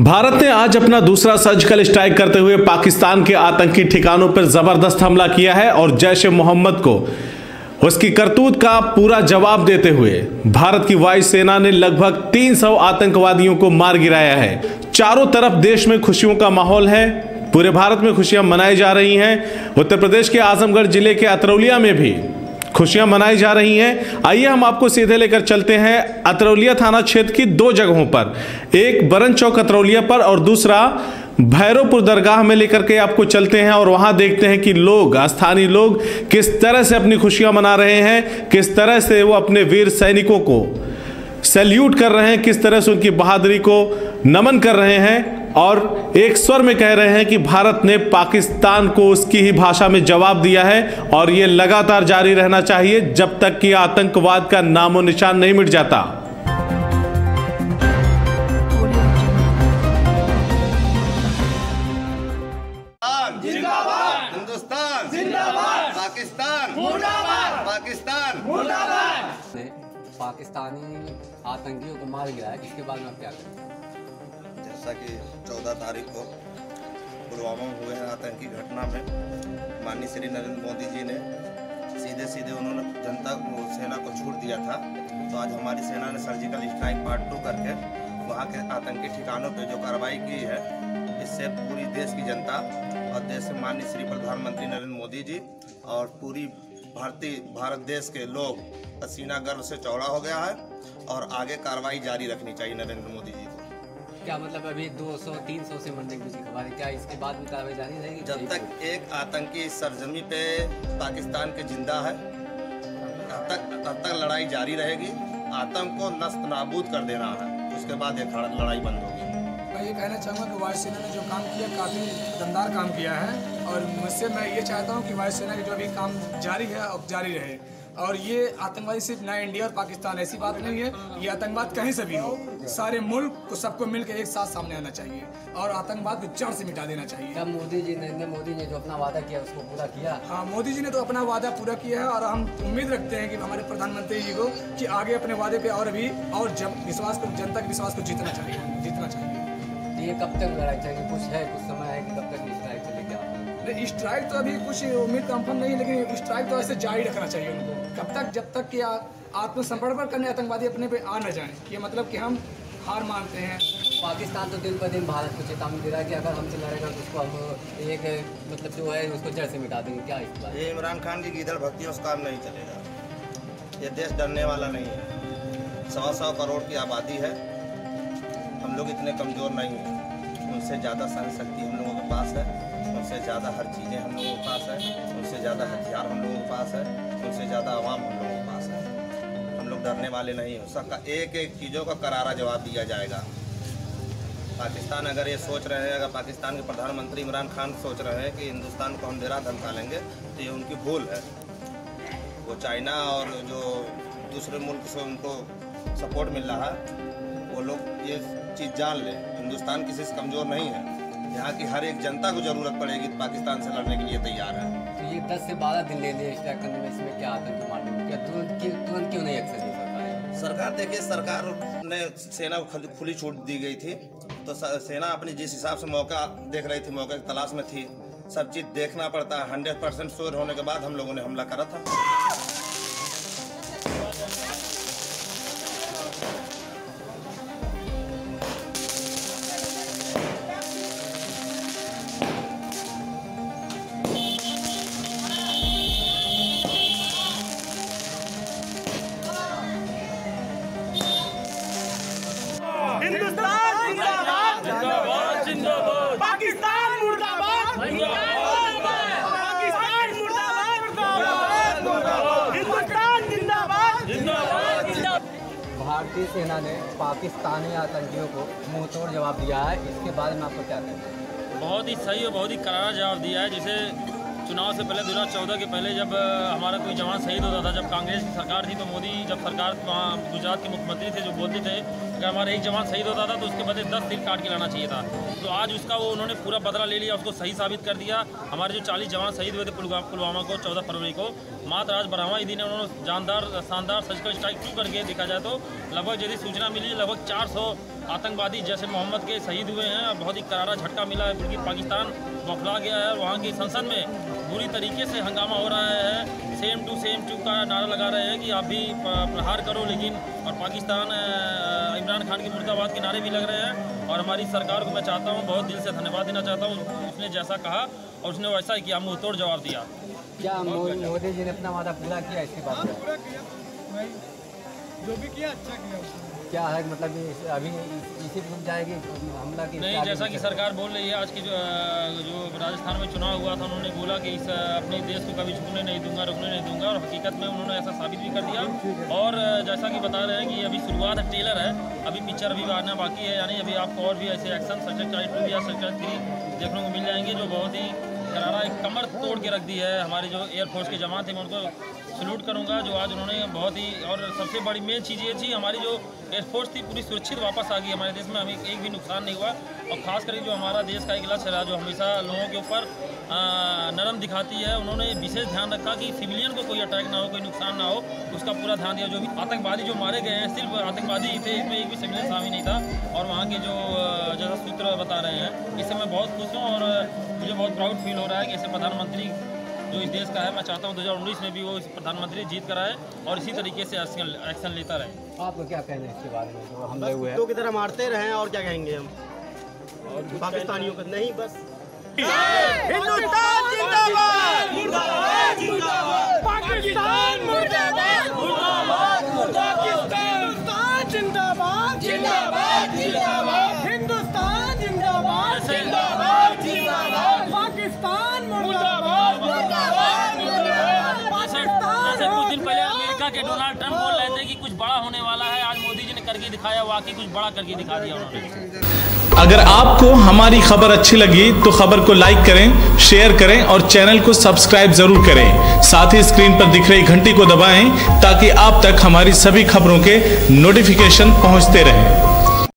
भारत ने आज अपना दूसरा सर्जिकल स्ट्राइक करते हुए पाकिस्तान के आतंकी ठिकानों पर जबरदस्त हमला किया है और जैश ए मोहम्मद को उसकी करतूत का पूरा जवाब देते हुए भारत की वायु सेना ने लगभग 300 आतंकवादियों को मार गिराया है। चारों तरफ देश में खुशियों का माहौल है। पूरे भारत में खुशियां मनाई जा रही हैं। उत्तर प्रदेश के आजमगढ़ जिले के अतरौलिया में भी खुशियां मनाई जा रही हैं। आइए हम आपको सीधे लेकर चलते हैं अतरौलिया थाना क्षेत्र की दो जगहों पर, एक बरन चौक अतरौलिया पर और दूसरा भैरवपुर दरगाह में लेकर के आपको चलते हैं और वहां देखते हैं कि स्थानीय लोग किस तरह से अपनी खुशियां मना रहे हैं, किस तरह से वो अपने वीर सैनिकों को सैल्यूट कर रहे हैं, किस तरह से उनकी बहादुरी को नमन कर रहे हैं और एक स्वर में कह रहे हैं कि भारत ने पाकिस्तान को उसकी ही भाषा में जवाब दिया है और ये लगातार जारी रहना चाहिए जब तक कि आतंकवाद का नामो निशान नहीं मिट जाता। जिंदाबाद, हिंदुस्तान जिंदाबाद, पाकिस्तान मुर्दाबाद, पाकिस्तान मुर्दाबाद। पाकिस्तानी आतंकियों को मार गिराया, इसके बाद में क्या करें? जैसा कि 14 तारीख को पुलवामा में हुए आतंकी घटना में माननीय श्री नरेंद्र मोदी जी ने सीधे सीधे उन्होंने जनता को, सेना को छूट दिया था। तो आज हमारी सेना ने सर्जिकल स्ट्राइक पार्ट 2 करके वहाँ के आतंकी ठिकानों पे जो कार्रवाई की है, इससे पूरी देश की जनता और देश से माननीय श्री प्रधानमंत्री नरेंद्र मोदी जी और पूरी भारत देश के लोग पसीना गर्व से चौड़ा हो गया है और आगे कार्रवाई जारी रखनी चाहिए नरेंद्र मोदी जी को। क्या मतलब अभी 200-300 से मरने की खबर है, क्या इसके बाद भी कार्रवाई जारी रहेगी? जब तक एक आतंकी सरजमी पे पाकिस्तान के जिंदा है तब तक लड़ाई जारी रहेगी। आतंक को नस्त नाबूद कर देना है, उसके बाद ये लड़ाई बंद होगी। मैं ये कहना चाहूँगा कि वायुसेना ने जो काम किया काफ़ी दमदार काम किया है और मुझसे मैं ये चाहता हूँ कि वायुसेना की जो अभी काम जारी है अब जारी रहे। और ये आतंकवादी सिर्फ ना इंडिया और पाकिस्तान ऐसी बात नहीं है, ये आतंकवाद कहीं से भी हो, सारे मुल्क को सबको मिलकर एक साथ सामने आना चाहिए और आतंकवाद को जड़ से मिटा देना चाहिए। क्या नरेंद्र मोदी ने जो अपना वादा किया उसको पूरा किया? हाँ, मोदी जी ने तो अपना वादा पूरा किया है और हम उम्मीद रखते हैं कि हमारे प्रधानमंत्री जी को कि आगे अपने वादे पे और भी और जब जनता के विश्वास को जीतना चाहिए। ये कब तक लड़ाई चलेगी? कुछ समय है कि कब तक स्ट्राइक चलेगी? स्ट्राइक तो अभी कुछ उम्मीद कंफर्म नहीं, लेकिन स्ट्राइक तो ऐसे जारी रखना चाहिए उनको कब तक, जब तक कि आत्मसमर्पण करने आतंकवादी अपने पे आ न जाएं। ये मतलब कि हम हार मानते हैं। पाकिस्तान तो दिन पर दिन भारत को चेतावनी दे रहा है कि अगर हमसे लड़ेगा तो उसको हम एक मतलब जो है उसको जड़ से मिटा देंगे। क्या इस बात? ये इमरान खान की गीदड़ भक्तियों से काम नहीं चलेगा। ये देश डरने वाला नहीं है। 100 करोड़ की आबादी है, हम लोग इतने कमज़ोर नहीं हैं। उनसे ज़्यादा सहन शक्ति हम लोगों के पास है, उनसे ज़्यादा हर चीज़ें हम लोगों के पास है, उनसे ज़्यादा हथियार हम लोगों के पास है, उनसे ज़्यादा आवाम हम लोगों के पास है। हम लोग डरने वाले नहीं हैं। सबका एक चीज़ों का करारा जवाब दिया जाएगा। पाकिस्तान अगर ये सोच रहे हैं, अगर पाकिस्तान के प्रधानमंत्री इमरान खान सोच रहे हैं कि हिंदुस्तान को हम डेरा धमका लेंगे, तो ये उनकी भूल है। वो चाइना और जो दूसरे मुल्क से उनको सपोर्ट मिल रहा है, वो लोग ये चीज़ जान लें, हिंदुस्तान किसी से कमज़ोर नहीं है। यहाँ की हर एक जनता को ज़रूरत पड़ेगी तो पाकिस्तान से लड़ने के लिए तैयार है। तो ये 10 से 12 दिन ले लिए स्ट्राइक करने में, इसमें क्या आतंकी मारने में क्या तुरंत क्यों नहीं एक्शन ली सरकार? देखिए, सरकार ने सेना को खुली छूट दी गई थी, तो सेना अपनी जिस हिसाब से मौका देख रही थी, मौके की तलाश में थी। सब चीज़ देखना पड़ता है। 100% श्योर होने के बाद हम लोगों ने हमला करा था। हिंदुस्तान जिंदाबाद, जिंदाबाद जिंदाबाद, पाकिस्तान मुर्दाबाद, पाकिस्तान मुर्दाबाद, हिंदुस्तान जिंदाबाद, जिंदाबाद। भारतीय सेना ने पाकिस्तानी आतंकियों को मुंह तोड़ जवाब दिया है, इसके बारे में आपको क्या कहना है? बहुत ही सही और बहुत ही करारा जवाब दिया है। जैसे चुनाव से पहले 2014 के पहले जब हमारा कोई जवान शहीद होता था, जब कांग्रेस की सरकार थी, तो मोदी जब सरकार वहाँ गुजरात के मुख्यमंत्री थे, जो बोलते थे अगर हमारा एक जवान शहीद होता था तो उसके बदले 10 सिर काट के लाना चाहिए था। तो आज उसका वो उन्होंने पूरा बदला ले लिया, उसको सही साबित कर दिया। हमारे जो 40 जवान शहीद हुए थे पुलवामा को 14 फरवरी को, मात्र आज 12वां ही दिन है, उन्होंने जानदार शानदार सर्जिकल स्ट्राइक क्यों करके देखा जाए तो लगभग यदि सूचना मिली लगभग 400 आतंकवादी जैसे मोहम्मद के शहीद हुए हैं। बहुत ही करारा झटका मिला है, क्योंकि पाकिस्तान बौखला गया है। वहाँ की संसद में बुरी तरीके से हंगामा हो रहा है, सेम टू का नारा लगा रहे हैं कि आप भी प्रहार करो, लेकिन और पाकिस्तान इमरान खान के मुर्दाबाद के नारे भी लग रहे हैं। और हमारी सरकार को मैं चाहता हूँ, बहुत दिल से धन्यवाद देना चाहता हूँ, उसने जैसा कहा और उसने वैसा ही किया, मुँह तोड़ जवाब दिया। क्या मोदी जी ने अपना वादा पूरा किया इसके बाद? पूरा किया भाई, जो भी किया अच्छा किया उसने। क्या है मतलब अभी इसी रुक जाएगी हमला की? नहीं, जैसा कि सरकार बोल रही है, आज की जो राजस्थान में चुनाव हुआ था, उन्होंने बोला कि इस अपने देश को कभी झुकने नहीं दूंगा, रुकने नहीं दूंगा, और हकीकत में उन्होंने ऐसा साबित भी कर दिया। और जैसा कि बता रहे हैं कि अभी शुरुआत है, ट्रेलर है, अभी पिक्चर अभी आना बाकी है, यानी अभी आपको और भी ऐसे एक्शन सर्जिकल 2 या सर्जिकल 3 देखने को मिल जाएंगे, जो बहुत ही करारा एक कमर तोड़ के रख दी है। हमारे जो एयरफोर्स के जवान थे मैं उनको सल्यूट करूंगा, जो आज उन्होंने बहुत ही, और सबसे बड़ी मेन चीज़ ये थी, हमारी जो एयरफोर्स थी पूरी सुरक्षित वापस आ गई हमारे देश में, हमें एक भी नुकसान नहीं हुआ। और ख़ास करके जो हमारा देश का एक लक्ष्य रहा, जो हमेशा लोगों के ऊपर नरम दिखाती है, उन्होंने विशेष ध्यान रखा कि सिविलियन को कोई अटैक ना हो, कोई नुकसान ना हो, उसका पूरा ध्यान दिया। जो भी आतंकवादी जो मारे गए हैं सिर्फ आतंकवादी ही थे, इसमें एक भी सिविलियन शामिल नहीं था। और वहाँ के जो जैसा सूत्र बता रहे हैं, इससे मैं बहुत खुश हूँ और मुझे बहुत प्राउड फील हो रहा है कि ऐसे प्रधानमंत्री जो इस देश का है, मैं चाहता हूँ 2019 में भी वो इस प्रधानमंत्री जीत कर आए और इसी तरीके से एक्शन लेता रहे। आपको क्या कहना है इसके बारे में जो हमले हुए हैं? की तरह मारते रहें और क्या कहेंगे हम और पाकिस्तानियों को? नहीं, बस हिंदुस्तान जिंदाबाद, मुर्दाबाद जिंदाबाद, पाकिस्तान मुर्दाबाद, मुर्दाबाद हिंदुस्तान जिंदाबाद, जिंदाबाद जिंदाबाद, हिंदुस्तान जिंदाबाद, जिंदाबाद जिंदाबाद, पाकिस्तान मुर्दाबाद, मुर्दाबाद मुर्दाबाद, पाकिस्तान। जैसे कुछ दिन पहले अमेरिका के डोनाल्ड ट्रंप बोल रहे थे कि कुछ बड़ा होने वाला है, आज मोदी जी ने करके दिखाया, वाकई कुछ बड़ा करके दिखा दिया उन्होंने। अगर आपको हमारी खबर अच्छी लगी तो खबर को लाइक करें, शेयर करें और चैनल को सब्सक्राइब जरूर करें। साथ ही स्क्रीन पर दिख रही घंटी को दबाएं ताकि आप तक हमारी सभी खबरों के नोटिफिकेशन पहुंचते रहें।